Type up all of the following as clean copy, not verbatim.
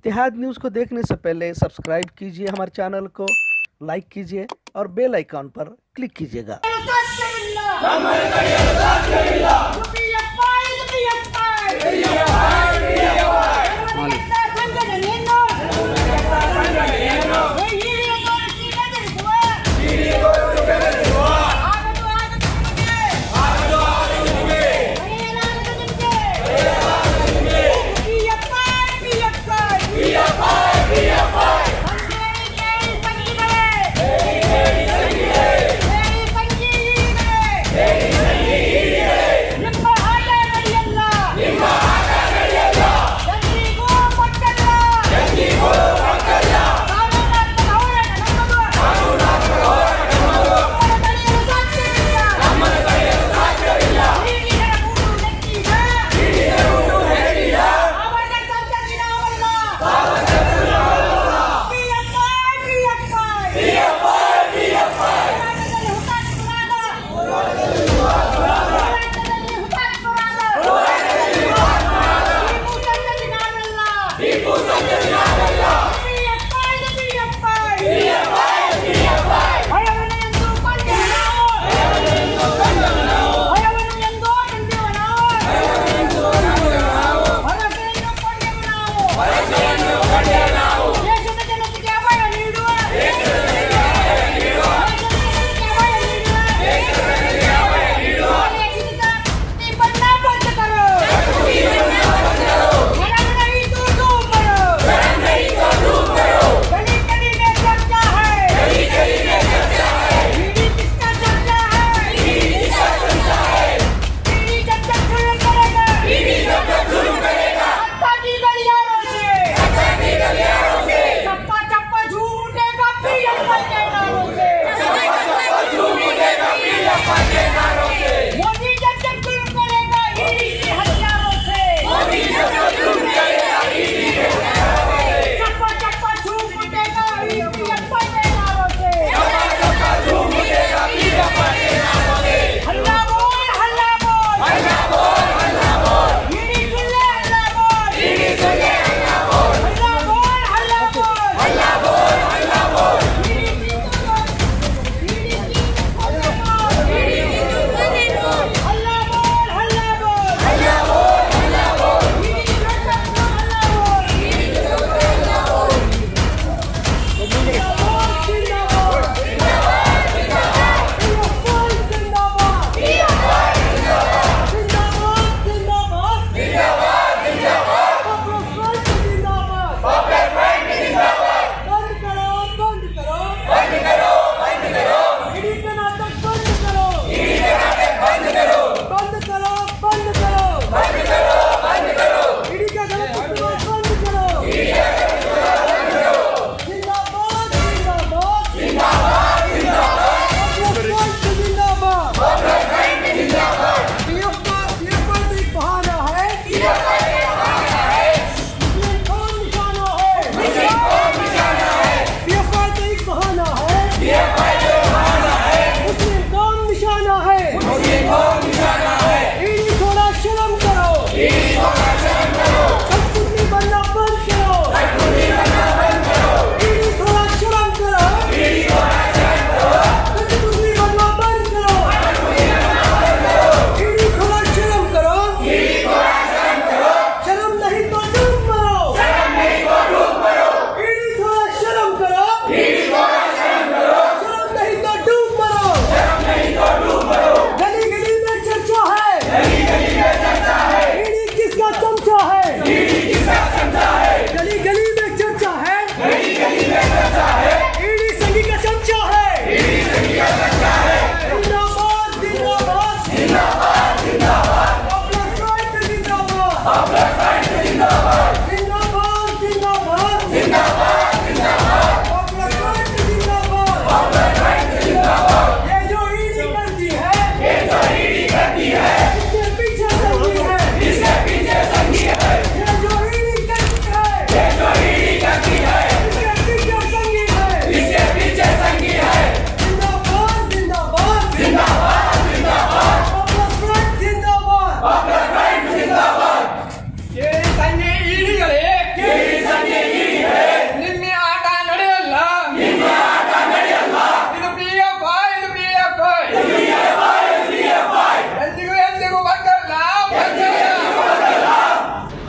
इत्तेहाद news को देखने से पहले सब्सक्राइब कीजिए हमारे चैनल को, लाइक कीजिए और बेल आइकॉन पर क्लिक कीजिएगा।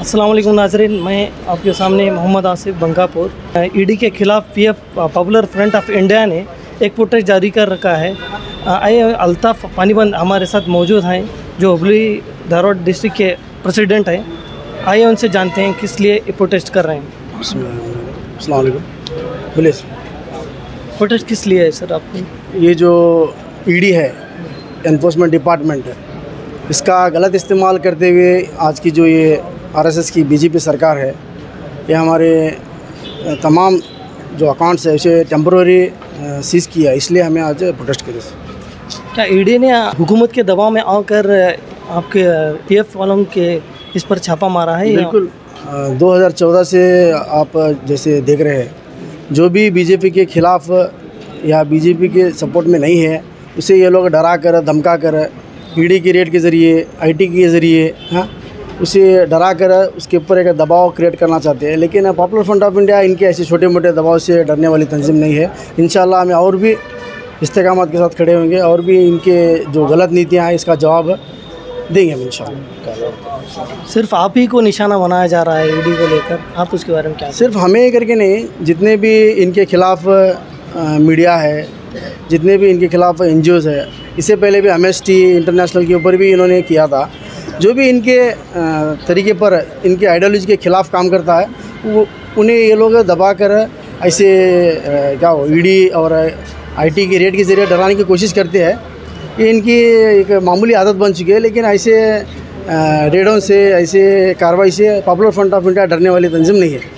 अस्सलाम वालेकुम नाज़रीन, मैं आपके सामने मोहम्मद आसिफ बंकापुर। ईडी के खिलाफ PF popular front of India ने एक प्रोटेस्ट जारी कर रखा है। आइए अल्ताफ़ पानीबंद हमारे साथ मौजूद हैं, जो हुबली धारवाड़ डिस्ट्रिक्ट के प्रेसिडेंट हैं। आइए उनसे जानते हैं किस लिए ये प्रोटेस्ट कर रहे हैं। अस्सलाम वालेकुम। बोलिए सर। प्रोटेस्ट किस लिए है सर आपको? ये जो ईडी है, एनफोर्समेंट डिपार्टमेंट है, इसका गलत इस्तेमाल करते हुए आज की जो ये आरएसएस की बीजेपी सरकार है, ये हमारे तमाम जो अकाउंट्स है उसे टेम्पररी सीज़ किया, इसलिए हमें आज प्रोटेस्ट करे। क्या ईडी ने हुकूमत के दबाव में आकर आपके पीएफ वालों के इस पर छापा मारा है? बिल्कुल। 2014 से आप जैसे देख रहे हैं, जो भी बीजेपी के खिलाफ़ या बीजेपी के सपोर्ट में नहीं है, उसे ये लोग डरा कर धमका कर ईडी की रेड के ज़रिए, आईटी के ज़रिए, हाँ, उसे डरा कर उसके ऊपर एक दबाव क्रिएट करना चाहते हैं। लेकिन पॉपुलर फ्रंट ऑफ इंडिया इनके ऐसे छोटे मोटे दबाव से डरने वाली तंजीम नहीं है। इंशाल्लाह हमें और भी इस्तेकामत के साथ खड़े होंगे और भी इनके जो गलत नीतियाँ हैं इसका जवाब देंगे हम इंशाल्लाह। सिर्फ आप ही को निशाना बनाया जा रहा है ईडी को लेकर, आप उसके बारे में क्या? सिर्फ हमें करके नहीं, जितने भी इनके खिलाफ़ मीडिया है, जितने भी इनके खिलाफ़ एनजीओज़ है, इससे पहले भी एमएसटी इंटरनेशनल के ऊपर भी इन्होंने किया था। जो भी इनके तरीके पर इनके आइडियोलॉजी के ख़िलाफ़ काम करता है, वो उन्हें ये लोग दबा कर ऐसे क्या हो ईडी और आईटी की रेड के ज़रिए डराने की कोशिश करते हैं। ये इनकी एक मामूली आदत बन चुकी है। लेकिन ऐसे रेडों से, ऐसे कार्रवाई से पॉपुलर फ्रंट ऑफ इंडिया डरने वाली तंजीम नहीं है।